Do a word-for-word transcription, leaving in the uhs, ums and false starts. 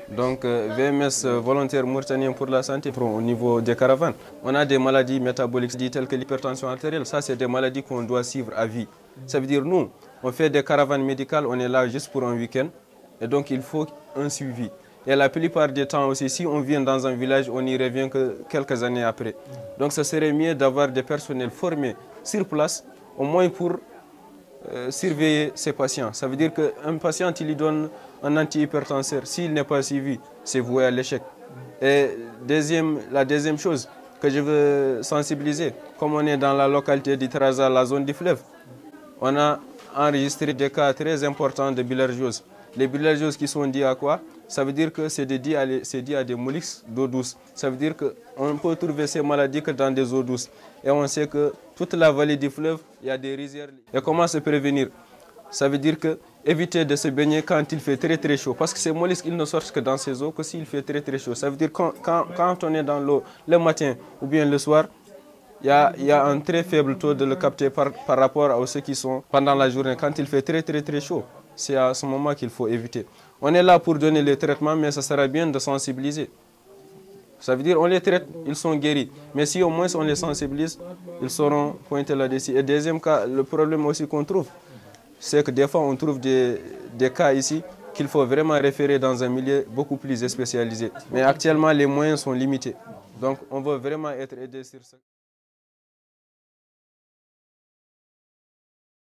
Donc euh, V M S, euh, volontaire mauritanien pour la santé, au niveau des caravanes. On a des maladies métaboliques telles que l'hypertension artérielle. Ça, c'est des maladies qu'on doit suivre à vie. Ça veut dire, nous, on fait des caravanes médicales, on est là juste pour un week-end. Et donc, il faut un suivi. Et la plupart des temps aussi, si on vient dans un village, on n'y revient que quelques années après. Donc, ce serait mieux d'avoir des personnels formés sur place, au moins pour euh, surveiller ces patients. Ça veut dire qu'un patient, il lui donne un antihypertenseur. S'il n'est pas suivi, c'est voué à l'échec. Et deuxième, la deuxième chose que je veux sensibiliser, comme on est dans la localité d'Itraza, la zone du fleuve, on a enregistré des cas très importants de bilharziose. Les bilharzioses qui sont dues à quoi? Ça veut dire que c'est dû à, dû à des mollusques d'eau douce. Ça veut dire qu'on peut trouver ces maladies que dans des eaux douces. Et on sait que toute la vallée du fleuve, il y a des rizières. Et comment se prévenir? Ça veut dire que éviter de se baigner quand il fait très très chaud. Parce que ces mollusques, ils ne sortent que dans ces eaux que s'il fait très très chaud. Ça veut dire que quand, quand, quand on est dans l'eau le matin ou bien le soir, il y, a, il y a un très faible taux de le capter par, par rapport à ceux qui sont pendant la journée. Quand il fait très très très chaud, c'est à ce moment qu'il faut éviter. On est là pour donner les traitements, mais ça sera bien de sensibiliser. Ça veut dire on les traite, ils sont guéris. Mais si au moins on les sensibilise, ils seront pointés là-dessus. Et deuxième cas, le problème aussi qu'on trouve, c'est que des fois on trouve des, des cas ici qu'il faut vraiment référer dans un milieu beaucoup plus spécialisé. Mais actuellement, les moyens sont limités. Donc on veut vraiment être aidé sur ça.